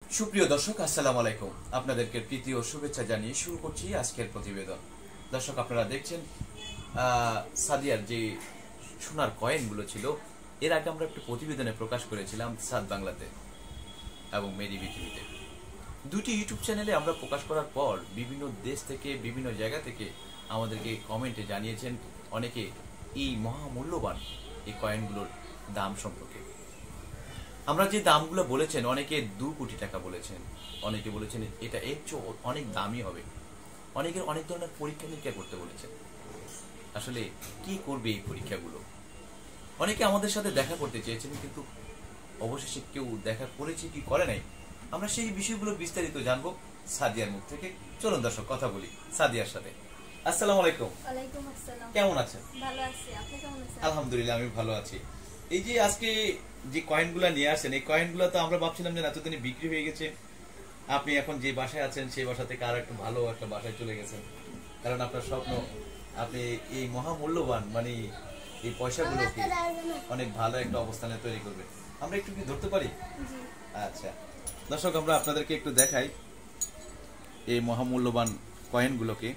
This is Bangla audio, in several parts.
সুপ্রিয় দর্শক, আসসালামু আলাইকুম। আপনাদেরকে প্রীতি ও শুভেচ্ছা জানিয়ে শুরু করছি আজকের প্রতিবেদন। দর্শক, আপনারা দেখছেন সাদিয়ার যে সোনার কয়েনগুলো ছিল, এর আগে আমরা একটি প্রতিবেদনে প্রকাশ করেছিলাম সাদ বাংলাতে এবং মেরি পৃথিবীতে। দুটি ইউটিউব চ্যানেলে আমরা প্রকাশ করার পর বিভিন্ন দেশ থেকে, বিভিন্ন জায়গা থেকে আমাদেরকে কমেন্টে জানিয়েছেন অনেকে এই মহামূল্যবান এই কয়েনগুলোর দাম সম্পর্কে। আমরা যে দামগুলো বলেছেন, অনেকে 2 কোটি টাকা বলেছেন, অনেকে বলেছেন এটা এর চেয়ে অনেক দামি হবে, অনেকের অনেক ধরনের পরীক্ষা নিরীক্ষা করতে বলেছেন। আসলে কি করবে এই পরীক্ষাগুলো? অনেকে আমাদের সাথে দেখা করতে চেয়েছেন, কিন্তু অবশেষে কেউ দেখা করেছে কি করে নাই, আমরা সেই বিষয়গুলো বিস্তারিত জানবো সাদিয়ার মুখ থেকে। চলুন দর্শক, কথা বলি সাদিয়ার সাথে। আসসালামু আলাইকুম। ওয়ালাইকুম আসসালাম। কেমন আছেন? ভালো আছি, আপনি কেমন আছেন? আলহামদুলিল্লাহ, আমি ভালো আছি। এই যে আজকে যে কয়েনগুলো নিয়ে আসেন, এই কয়েনগুলো তো আমরা ভাবছিলাম যে এতদিনে বিক্রি হয়ে গেছে। আপনি এখন যে বাসায় আছেন সেই বাসা থেকে আর একটু ভালো একটা বাসায় চলে গেছেন, কারণ আপনার স্বপ্ন আপনি এই মহামূল্যবান মানে এই পয়সাগুলোকে অনেক ভালো একটা অবস্থানে তৈরি করবেন। আমরা একটু কি ধরতে পারি? জি। আচ্ছা দর্শক, আমরা আপনাদেরকে একটু দেখাই এই মহামূল্যবান কয়েনগুলোকে।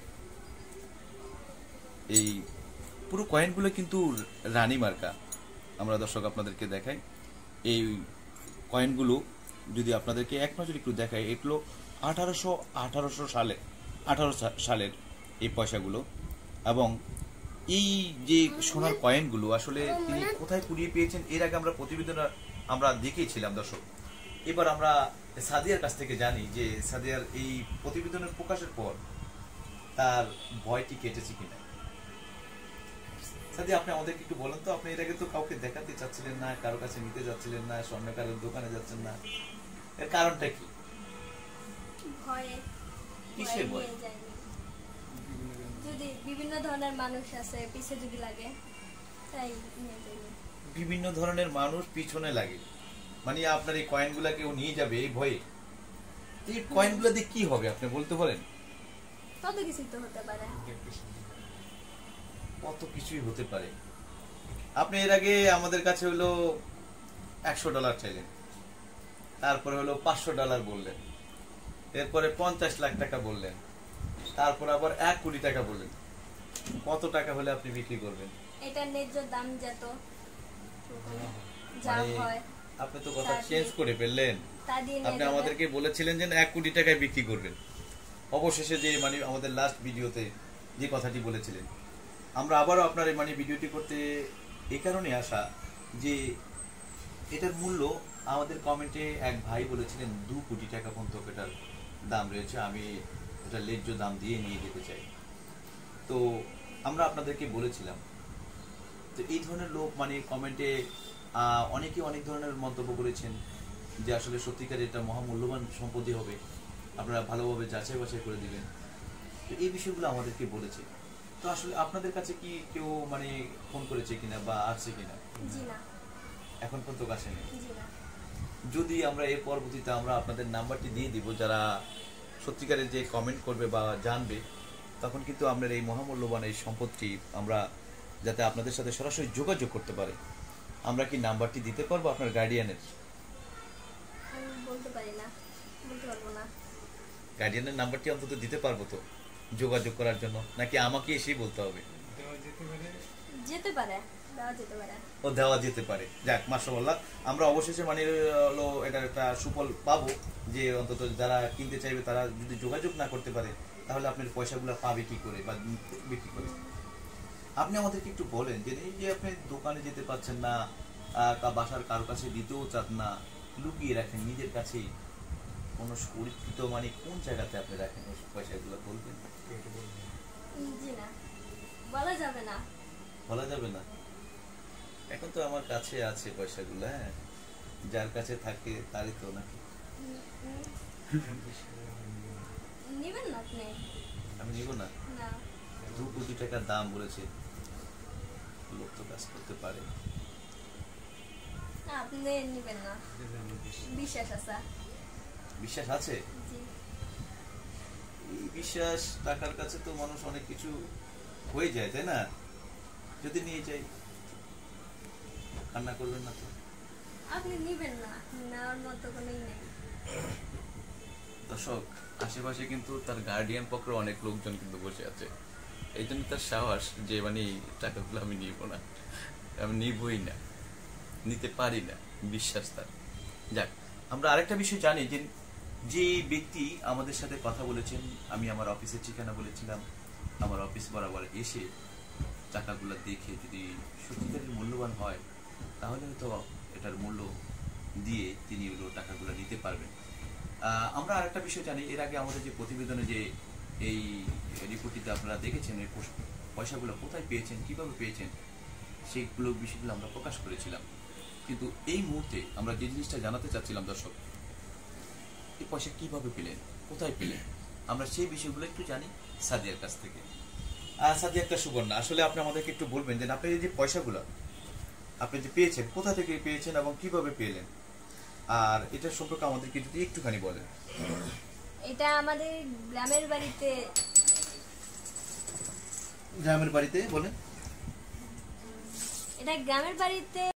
এই পুরো কয়েনগুলো কিন্তু রানী মার্কা। আমরা দর্শক আপনাদেরকে দেখাই এই কয়েনগুলো, যদি আপনাদেরকে এক নজর একটু দেখাই, এগুলো 1818 সালের এই পয়সাগুলো। এবং এই যে সোনার কয়েনগুলো আসলে তিনি কোথায় কুড়িয়ে পেয়েছেন, এর আগে আমরা প্রতিবেদন আমরা দেখিয়েছিলাম দর্শক। এবার আমরা সাদিয়ার কাছ থেকে জানি যে সাদিয়ার এই প্রতিবেদনের প্রকাশের পর তার ভয়টি কেটেছে কিনা। সাদি, আপনি আমাদেরকে একটু বলেন তো, আপনি এর আগে তো কাউকে দেখাতে চাচ্ছিলেন না, কারো কাছে নিতে যাচ্ছিলেন না, স্বর্ণকারের দোকানে যাচ্ছেন না, এর কারণটা কি? ভয়ে। কিসের ভয়? নিয়ে যাইনি। যদি বিভিন্ন ধরনের মানুষ আছে পিছে যদি লাগে, তাই নিয়ে যাইনি। বিভিন্ন ধরনের মানুষ পিছনে লাগে, মানে আপনার এই কয়েনগুলা কেউ নিয়ে যাবে এই ভয়ে। এই কয়েনগুলো দিয়ে কি হবে আপনি বলতে পারেন? কত কিছু তো হতে পারে। কত কিছুই হতে পারে। আপনি এর আগে আমাদের কাছে হলো $100 চাইলেন, তারপরে হলো $500 বললেন, এরপরে 50 লাখ টাকা বললেন, তারপর আবার 1 কোটি টাকা বললেন। কত টাকা হলে আপনি বিক্রি করবেন? এটা ন্যায্য দাম যত যা মানে হয় আপনি তো কথা চেঞ্জ করে ফেললেন। তা দিয়ে নিয়ে আপনি যাবে। আমাদেরকে বলেছিলেন যে 1 কোটি টাকায় বিক্রি করবেন, অবশেষে যে মানে আমাদের লাস্ট ভিডিওতে যে কথাটি বলেছিলেন, আমরা আবারও আপনার এই মানে ভিডিওটি করতে এই কারণে আসা যে এটার মূল্য আমাদের কমেন্টে এক ভাই বলেছিলেন 2 কোটি টাকা পর্যন্ত এটার দাম রয়েছে, আমি এটা ন্যায্য দাম দিয়ে নিয়ে যেতে চাই। তো আমরা আপনাদেরকে বলেছিলাম, তো এই ধরনের লোক মানে কমেন্টে অনেকে অনেক ধরনের মন্তব্য করেছেন যে আসলে সত্যিকার এটা মহামূল্যবান সম্পত্তি হবে, আপনারা ভালোভাবে যাচাই বাছাই করে দিবেন। তো এই বিষয়গুলো আমাদেরকে বলেছে। তো আসলে আপনাদের কাছে কি কেউ মানে ফোন করেছে কিনা বা আসছে কিনা? জি না। এখন পর্যন্ত আসেনি। জি না। যদি আমরা এর পরবর্তীতে আমরা আপনাদের নাম্বারটি দিয়ে দিব, যারা সত্যিকারের যে কমেন্ট করবে বা জানবে, তখন কিন্তু আপনার এই মহামূল্যবান এই সম্পদটি আমরা যাতে আপনাদের সাথে সরাসরি যোগাযোগ করতে পারে, আমরা কি নাম্বারটি দিতে পারবো আপনার গার্ডিয়ানের? আমি বলতে পারি না, বলতে পারবো না। গার্ডিয়ানের নাম্বারটি অন্তত দিতে পারবো তো যোগাযোগ করার জন্য, নাকি আমাকে এসেই বলতে হবে? যেতে পারে, দেওয়া যেতে পারে। ও দেওয়া যেতে পারে। যাক, মাশাআল্লাহ, আমরা অবশেষে মানে হলো এটার একটা সুফল পাবো যে অন্তত যারা কিনতে চাইবে তারা যদি যোগাযোগ না করতে পারে, তাহলে আপনার পয়সাগুলো পাবে কি করে বা বিক্রি করে। আপনি আমাদেরকে একটু বলেন যে এই যে আপনি দোকানে যেতে পারছেন না, বাসার কারো কাছে দিতেও চান না, লুকিয়ে রাখেন নিজের কাছেই, কোনো সুরক্ষিত মানে কোন জায়গাতে আপনি রাখেন ওই পয়সাগুলো বলবেন? জি না, বলা যাবে না। বলা যাবে না। এখন তো আমার কাছে আছে পয়সাগুলো, হ্যাঁ, যার কাছে থাকে তারই তো নাকি। নিবেন না আপনি? আমি নিব না। না। 2 কোটি টাকার দাম বলেছে, লোক তো কাজ করতে পারে। না, আপনি নিবেন না। বিশ্বাস আছে। বিশ্বাস আছে? জি। এই বিশ্বাস টাকার কাছে তো মানুষ অনেক কিছু হয়ে যায়, তাই না? যদি নিয়ে যাই, কান্না করবেন না তো? আপনি নিবেন না, নেওয়ার মতো কোনোই নেই। দর্শক, আশেপাশে কিন্তু তার গার্ডিয়ান পক্ষের অনেক লোকজন কিন্তু বসে আছে, এই জন্য তার সাহস যে মানে টাকাগুলো আমি নিব না, আমি নিবই না, নিতে পারি না, বিশ্বাস তার। যাক, আমরা আরেকটা বিষয় জানি যে যে ব্যক্তি আমাদের সাথে কথা বলেছেন, আমি আমার অফিসের ঠিকানা বলেছিলাম, আমার অফিস বরাবর এসে টাকাগুলো দেখে যদি সত্যিকারের মূল্যবান হয় তাহলে হয়তো এটার মূল্য দিয়ে তিনি ওগুলো টাকাগুলো নিতে পারবেন। আমরা আরেকটা বিষয় জানি, এর আগে আমাদের যে প্রতিবেদনে যে এই রিপোর্টটিতে আপনারা দেখেছেন এই পয়সাগুলো কোথায় পেয়েছেন, কিভাবে পেয়েছেন, সেইগুলো বিষয়গুলো আমরা প্রকাশ করেছিলাম। কিন্তু এই মুহূর্তে আমরা যে জিনিসটা জানাতে চাচ্ছিলাম দর্শক, এই পয়সা কিভাবে পেলেন, কোথায় পেলেন, আমরা সেই বিষয়গুলো একটু জানি সাদিয়ার কাছ থেকে। সাদিয়া একটা সুবর্ণা, আসলে আপনি আমাদেরকে একটু বলবেন যে আপনি যে পয়সাগুলো আপনি যে পেয়েছেন কোথা থেকে পেয়েছেন এবং কিভাবে পেলেন, আর এটা সম্পর্কে আমাদেরকে যদি একটুখানি বলেন। এটা আমাদের গ্রামের বাড়িতে গ্রামের বাড়িতে বলেন। এটা গ্রামের বাড়িতে